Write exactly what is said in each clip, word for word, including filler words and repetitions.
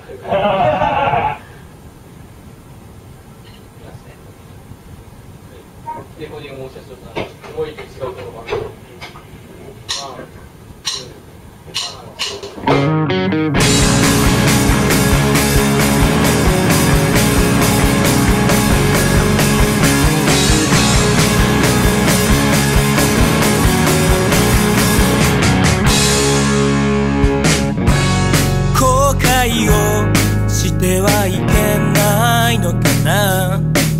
レコーディングもしかしたら思いと違うところもある。 後悔をしてはいけないのかな、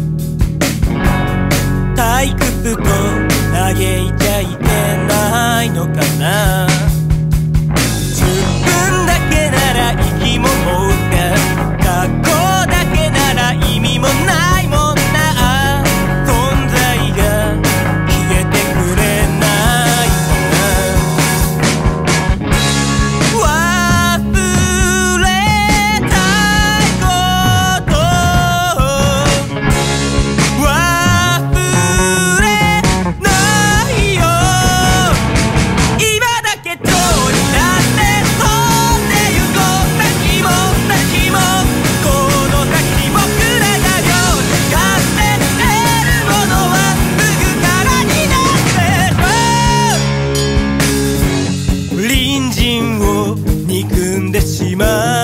退屈と嘆いちゃいけないのかな、じゅっぷんだけなら息ももうか、過去だけなら意味もないもんな、存在が消えてくれないかな、忘れたいこと忘れないよ、今だけ今日になって飛んでゆこう、先も先もこの先僕らが両手買って得るものはすぐからになってしまう、隣人を憎んでしまう